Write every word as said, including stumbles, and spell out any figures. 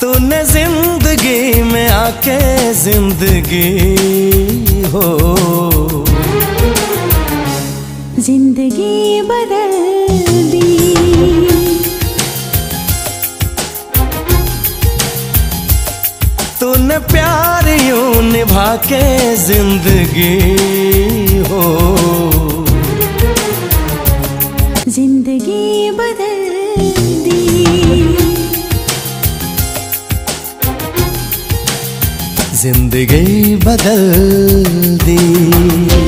तूने जिंदगी में आके जिंदगी हो जिंदगी बदल दी। तूने प्यार यूं निभा के जिंदगी हो जिंदगी बदल दी। जिंदगी बदल दी।